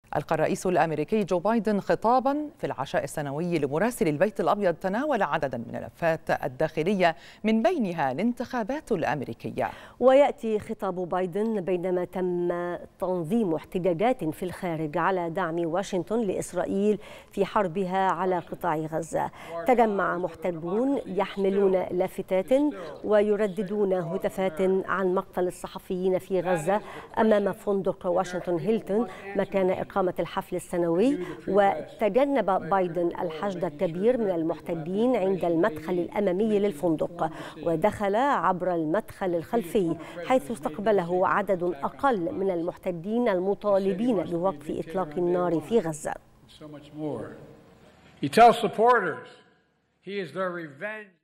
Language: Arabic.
ألقى الرئيس الأمريكي جو بايدن خطابا في العشاء السنوي لمراسل البيت الأبيض تناول عددا من الملفات الداخلية من بينها الانتخابات الأمريكية. ويأتي خطاب بايدن بينما تم تنظيم احتجاجات في الخارج على دعم واشنطن لإسرائيل في حربها على قطاع غزة. تجمع محتجون يحملون لافتات ويرددون هتافات عن مقتل الصحفيين في غزة أمام فندق واشنطن هيلتون مكان إقامة الحفل السنوي. وتجنب بايدن الحشد الكبير من المحتجين عند المدخل الأمامي للفندق، ودخل عبر المدخل الخلفي حيث استقبله عدد أقل من المحتجين المطالبين بوقف إطلاق النار في غزة.